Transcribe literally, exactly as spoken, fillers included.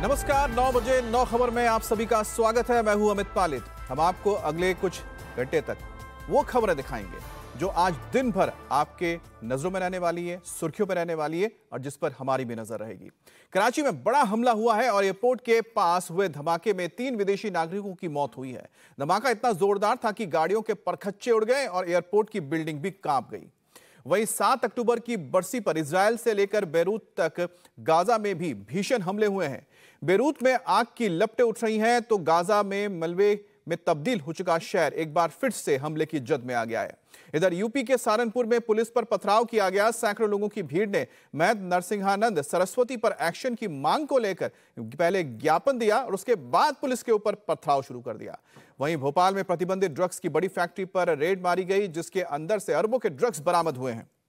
नमस्कार, नौ बजे नौ खबर में आप सभी का स्वागत है। मैं हूं अमित पालित। हम आपको अगले कुछ घंटे तक वो खबरें दिखाएंगे जो आज दिन भर आपके नजरों में रहने वाली है, सुर्खियों में रहने वाली है और जिस पर हमारी भी नजर रहेगी। कराची में बड़ा हमला हुआ है और एयरपोर्ट के पास हुए धमाके में तीन विदेशी नागरिकों की मौत हुई है। धमाका इतना जोरदार था कि गाड़ियों के परखच्चे उड़ गए और एयरपोर्ट की बिल्डिंग भी कांप गई। वहीं सात अक्टूबर की बरसी पर इजरायल से लेकर बेरूत तक गाजा में भी भीषण हमले हुए हैं। बेरूत में आग की लपटें उठ रही हैं तो गाजा में मलबे में तब्दील हो चुका शहर एक बार फिर से हमले की जद में आ गया है। इधर यूपी के सहारनपुर में पुलिस पर पथराव किया गया। सैकड़ों लोगों की भीड़ ने महंत नरसिंहानंद सरस्वती पर एक्शन की मांग को लेकर पहले ज्ञापन दिया और उसके बाद पुलिस के ऊपर पथराव शुरू कर दिया। वहीं भोपाल में प्रतिबंधित ड्रग्स की बड़ी फैक्ट्री पर रेड मारी गई जिसके अंदर से अरबों के ड्रग्स बरामद हुए हैं।